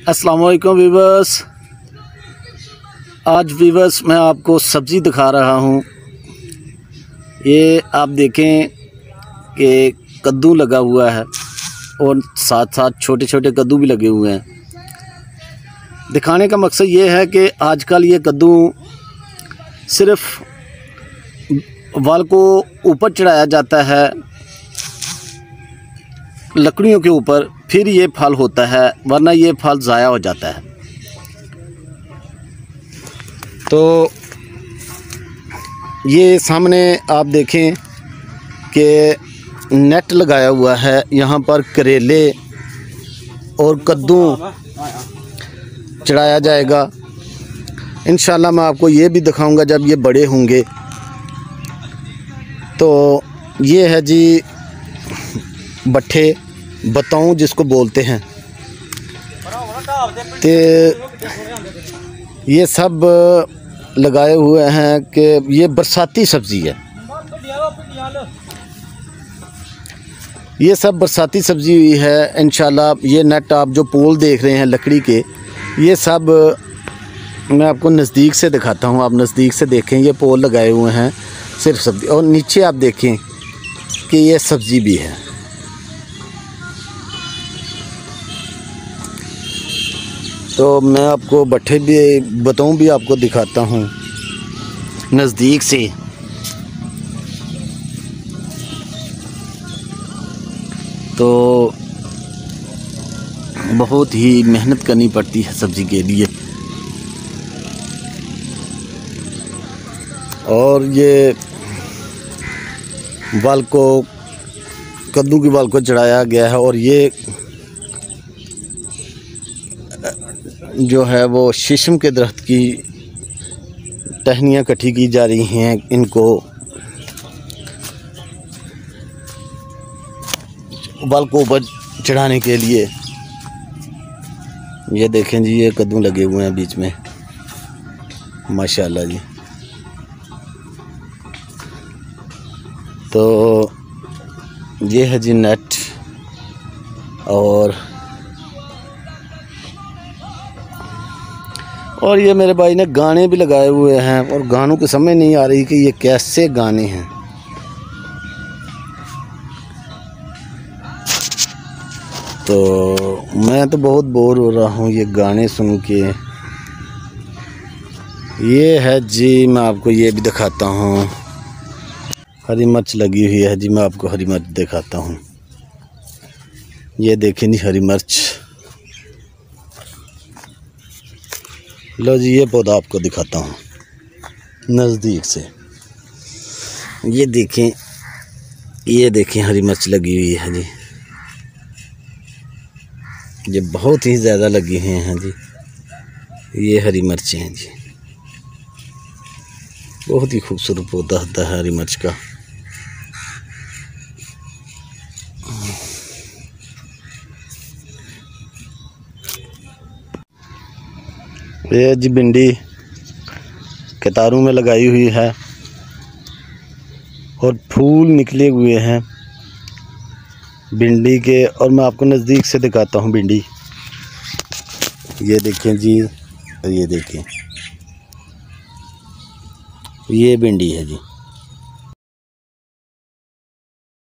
अस्सलाम वालेकुम वीवर्स। आज वीवर्स मैं आपको सब्ज़ी दिखा रहा हूँ। ये आप देखें कि कद्दू लगा हुआ है और साथ साथ छोटे छोटे कद्दू भी लगे हुए हैं। दिखाने का मकसद ये है कि आजकल ये कद्दू सिर्फ़ वाल को ऊपर चढ़ाया जाता है लकड़ियों के ऊपर, फिर ये फल होता है, वरना ये फल ज़ाया हो जाता है। तो ये सामने आप देखें कि नेट लगाया हुआ है, यहाँ पर करेले और कद्दू चढ़ाया जाएगा। इंशाल्लाह मैं आपको ये भी दिखाऊंगा जब ये बड़े होंगे। तो ये है जी बट्ठे, बताऊं जिसको बोलते हैं। तो ये सब लगाए हुए हैं कि ये बरसाती सब्ज़ी है। ये सब बरसाती सब्ज़ी हुई है। इंशाल्लाह ये नेट आप जो पोल देख रहे हैं लकड़ी के, ये सब मैं आपको नज़दीक से दिखाता हूँ। आप नज़दीक से देखें, ये पोल लगाए हुए हैं सिर्फ सब्ज़ी, और नीचे आप देखें कि ये सब्ज़ी भी है। तो मैं आपको भट्ठे भी बताऊं भी आपको दिखाता हूं नज़दीक से। तो बहुत ही मेहनत करनी पड़ती है सब्ज़ी के लिए। और ये बाल को, कद्दू के बाल को चढ़ाया गया है, और ये जो है वो शीशम के दरख्त की टहनियाँ इकट्ठी की जा रही हैं इनको बाल को ऊपर चढ़ाने के लिए। ये देखें जी, ये कद्दू लगे हुए हैं बीच में, माशाल्लाह जी। तो ये है जी नेट, और ये मेरे भाई ने गाने भी लगाए हुए हैं, और गानों की समझ नहीं आ रही कि ये कैसे गाने हैं। तो मैं तो बहुत बोर हो रहा हूँ ये गाने सुन के। ये है जी, मैं आपको ये भी दिखाता हूँ, हरी मिर्च लगी हुई है जी। मैं आपको हरी मिर्च दिखाता हूँ। ये देखें जी हरी मिर्च। लो जी, ये पौधा आपको दिखाता हूँ नज़दीक से। ये देखें हरी मिर्च लगी हुई है जी। ये बहुत ही ज़्यादा लगी हुई हैं जी। ये हरी मिर्चें हैं जी। बहुत ही खूबसूरत पौधा होता है हरी मिर्च का। ये जी भिंडी कतारों में लगाई हुई है, और फूल निकले हुए हैं भिंडी के। और मैं आपको नज़दीक से दिखाता हूँ भिंडी। ये देखें जी, ये देखें, ये भिंडी है जी।